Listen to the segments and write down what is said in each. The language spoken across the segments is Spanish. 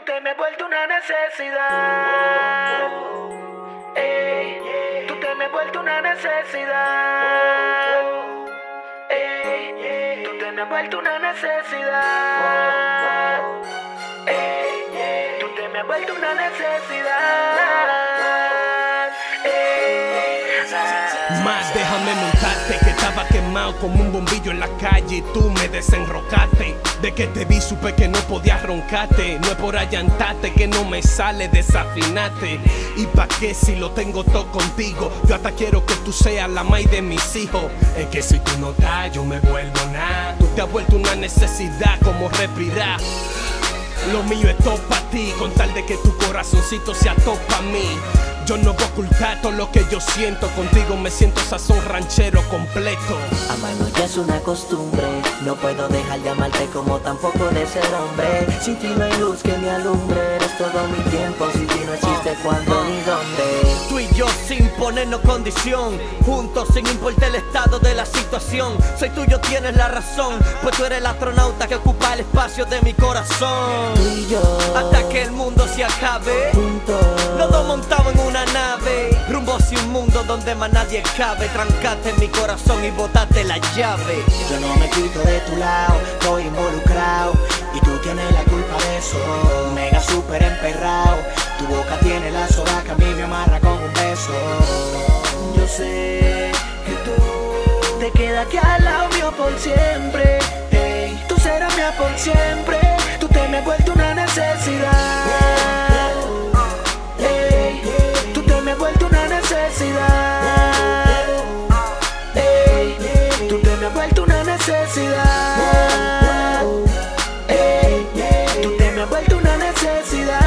te me has vuelto una necesidad. Ey, tú te me has vuelto una necesidad. Ey, tú te me has vuelto una necesidad. Ey, tú te me has vuelto una necesidad. Más déjame montarte, que estaba quemado como un bombillo en la calle y tú me desenrocaste. De que te vi supe que no podías roncarte. No es por allantarte que no me sale, desafinate. Y pa' qué si lo tengo todo contigo. Yo hasta quiero que tú seas la maíz de mis hijos. Es que si tú no estás yo me vuelvo nada. Tú te has vuelto una necesidad como respirar. Lo mío es todo pa' ti, con tal de que tu corazoncito sea todo pa' mí. Yo no voy a ocultar todo lo que yo siento. Contigo me siento sazón ranchero completo. Amarnos ya es una costumbre. No puedo dejar de amarte como tampoco de ser hombre. Sin ti no hay luz que me alumbre. Eres todo mi tiempo, sin ti no existe cuándo ni dónde. Tú y yo sin ponernos condición, juntos sin importar el estado de la situación. Soy tuyo, tienes la razón, pues tú eres el astronauta que ocupa el espacio de mi corazón. Tú y yo, hasta que el mundo se acabe, juntos, los dos montados en una nave, rumbo hacia un mundo donde más nadie cabe. Trancaste en mi corazón y botaste la llave. Yo no me quito de tu lado, estoy involucrado y tú tienes la culpa de eso. Mega super emperrado, tu boca tiene la soga que a mí me amarra con un beso. Yo sé que tú te quedas aquí al lado mío por siempre. Hey, tú serás mía por siempre. Tú te me has vuelto una necesidad. Hey, tú te me has vuelto una necesidad. Hey, tú te me has vuelto una necesidad. Hey, tú te me has vuelto una necesidad.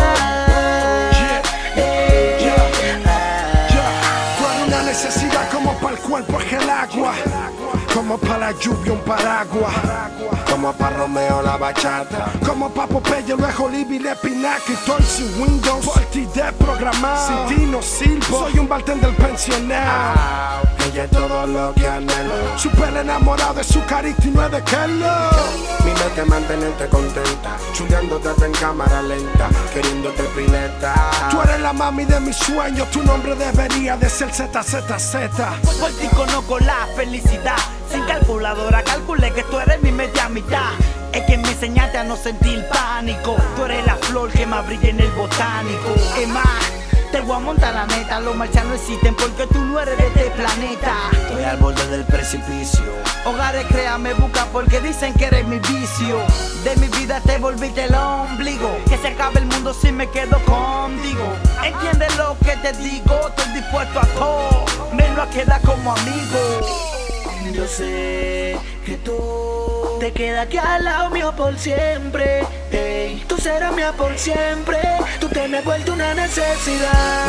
Necesidad como para el cuerpo es el agua, como para la lluvia un paraguas, como para Romeo la bachata, como para Popeye luego Oliva y la espinaca. Y estoy sin Windows, por ti desprogramado. Sin ti no sirvo, soy un bartender pensionado. Ella es todo lo que anhelo, súper enamorado de su carita y no es de Kello. Mi meta es mantenerte contenta, chuleándote en cámara lenta, queriéndote pileta. Tú eres la mami de mis sueños, tu nombre debería de ser ZZZ. Por ti conozco la felicidad, sin calculadora calculé que tú eres mi media mitad. Es que me enseñaste a no sentir pánico, tú eres la flor que más brilla en el botánico. Es más, te voy a montar la neta, los marcianos existen porque tú no eres de este planeta. Estoy al borde del precipicio. Hogares créame busca porque dicen que eres mi vicio. De mi vida te volviste el ombligo, que se acabe el mundo si me quedo contigo. Entiende lo que te digo, estoy dispuesto a todo, menos a quedar como amigo. Yo sé que tú te quedas aquí al lado mío por siempre. Hey, tú serás mía por siempre. Tú te me has vuelto una necesidad.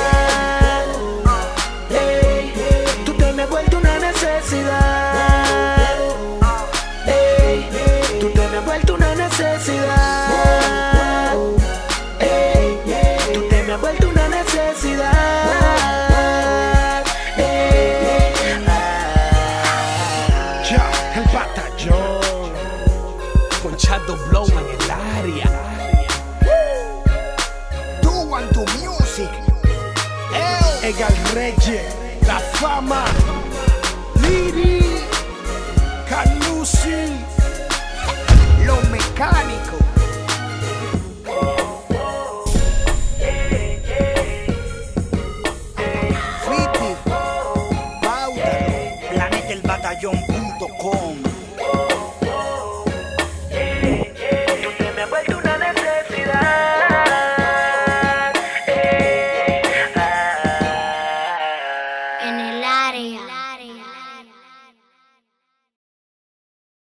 Hey, tú te me has vuelto una necesidad. Hey, tú te me has vuelto una necesidad. Hey, tú te me has vuelto una necesidad. El batallón con Shadow Blow en el área. Do and do music. Egal Reyes, La Fama, Liri, Canusi, Los mecánicos.